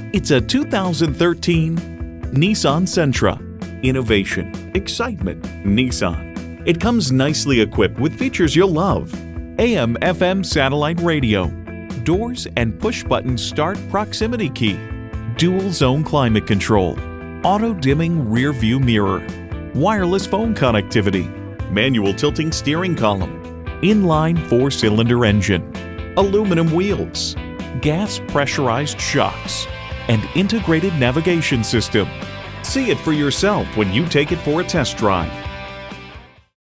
It's a 2013 Nissan Sentra. Innovation, excitement, Nissan. It comes nicely equipped with features you'll love. AM/FM satellite radio, doors and push-button start proximity key, dual-zone climate control, auto-dimming rear-view mirror, wireless phone connectivity, manual tilting steering column, inline 4-cylinder engine, aluminum wheels, gas pressurized shocks, and integrated navigation system. See it for yourself when you take it for a test drive.